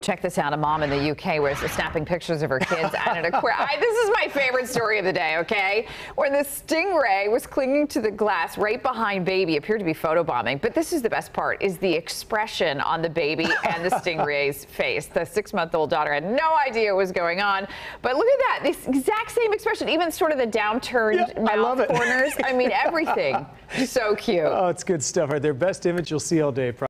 Check this out. A mom in the UK was snapping pictures of her kids at an aquarium. This is my favorite story of the day, okay? Where the Stingray was clinging to the glass right behind baby, appeared to be photobombing. But this is the best part, is the expression on the baby and the Stingray's face. The 6-month-old daughter had no idea what was going on. But look at that, this exact same expression, even sort of the downturned mouth corners. I mean, everything. So cute. Oh, it's good stuff. Right, their best image you'll see all day.